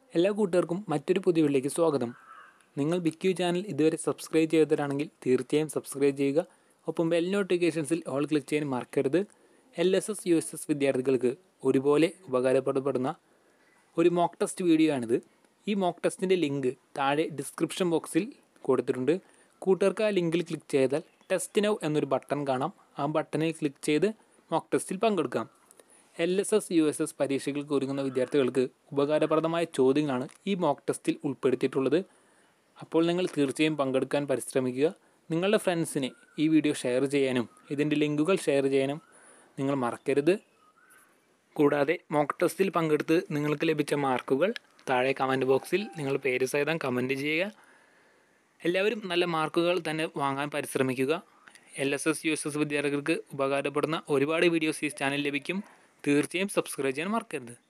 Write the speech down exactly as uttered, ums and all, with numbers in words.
എല്ലാ കൂട്ടുകാർക്കും മറ്റൊരു പുതിയ വീഡിയോയിലേക്ക് സ്വാഗതം. നിങ്ങൾ ബിക്യു ചാനൽ ഇതുവരെ സബ്സ്ക്രൈബ് ചെയ്തവരാണെങ്കിൽ തീർച്ചയായും സബ്സ്ക്രൈബ് ചെയ്യുക. ഒപ്പം ബെൽ നോട്ടിഫിക്കേഷൻസിൽ ഓൾ ക്ലിക്ക് ചെയ്യാൻ മറക്കരുത്. L S S U S S വിദ്യാർത്ഥികൾക്ക് ഒരുപോലെ ഉപകാരപ്പെടുന്ന ഒരു മോക്ക് ടെസ്റ്റ് വീഡിയോ ആണിത്. ഈ മോക്ക് ടെസ്റ്റിൻ്റെ ലിങ്ക് താഴെ ഡിസ്ക്രിപ്ഷൻ ബോക്സിൽ കൊടുത്തിട്ടുണ്ട്. കൂട്ടുകാർക്ക് ആ ലിങ്കിൽ ക്ലിക്ക് ചെയ്താൽ ടെസ്റ്റ് നൗ എന്നൊരു ബട്ടൺ കാണാം. ആ ബട്ടണിൽ ക്ലിക്ക് ചെയ്ത് മോക്ക് ടെസ്റ്റിൽ പങ്കെടുക്കാം. L S S U S S പരീക്ഷകൾക്ക് ഒരുങ്ങുന്ന വിദ്യാർത്ഥികൾക്ക് ഉപകാരപ്രദമായ ചോദ്യങ്ങളാണ് ഈ മോക്ക് ടെസ്റ്റിൽ ഉൾപ്പെടുത്തിയിട്ടുള്ളത്. അപ്പോൾ നിങ്ങൾ തീർച്ചയായും പങ്കെടുക്കാൻ പരിശ്രമിക്കുക. നിങ്ങളുടെ ഫ്രണ്ട്സിന് ഈ വീഡിയോ ഷെയർ ചെയ്യാനും ഇതിൻ്റെ ലിങ്കുകൾ ഷെയർ ചെയ്യാനും നിങ്ങൾ മറക്കരുത്. കൂടാതെ മോക്ക് ടെസ്റ്റിൽ പങ്കെടുത്ത് നിങ്ങൾക്ക് ലഭിച്ച മാർക്കുകൾ താഴെ കമൻറ്റ് ബോക്സിൽ നിങ്ങൾ പേര് സഹിതം കമൻറ്റ് ചെയ്യുക. എല്ലാവരും നല്ല മാർക്കുകൾ തന്നെ വാങ്ങാൻ പരിശ്രമിക്കുക. L S S U S S വിദ്യാർത്ഥികൾക്ക് ഉപകാരപ്പെടുന്ന ഒരുപാട് വീഡിയോസ് ഈ ചാനൽ ലഭിക്കും. തീർച്ചയായും സബ്സ്ക്രൈബ് ചെയ്യാൻ മറക്കരുത്.